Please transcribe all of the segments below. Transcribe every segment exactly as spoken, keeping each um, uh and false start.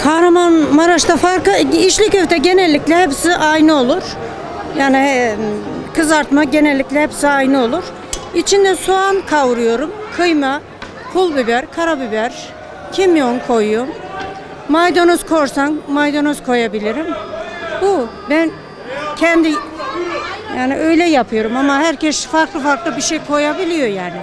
Kahramanmaraş'ta farkı, içli köfte genellikle hepsi aynı olur. Yani e, kızartma genellikle hepsi aynı olur. İçinde soğan kavuruyorum, kıyma, pul biber, karabiber, kimyon koyuyorum. Maydanoz korsan maydanoz koyabilirim. Bu ben kendi yani öyle yapıyorum ama herkes farklı farklı bir şey koyabiliyor yani.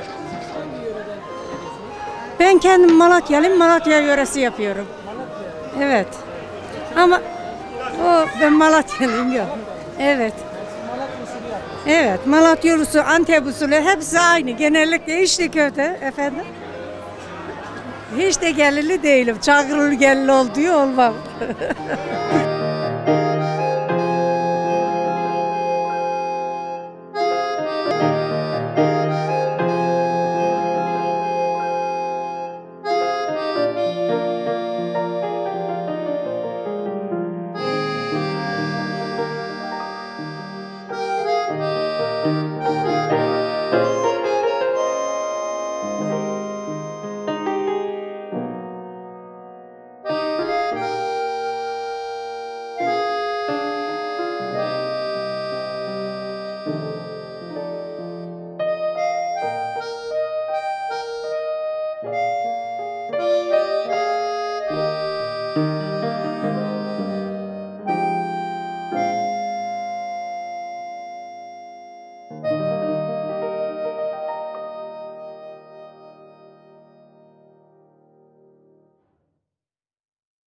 Ben kendim Malatyalıyım, Malatya yöresi yapıyorum. Evet. Ama o ben Malatyalıyım yok. Evet. Evet, Malatya usulü, Antep usulü hepsi aynı. Genellikle içli köfte efendim. Hiç de gelirli değilim. Çağrılı gelirli olduğu olmam.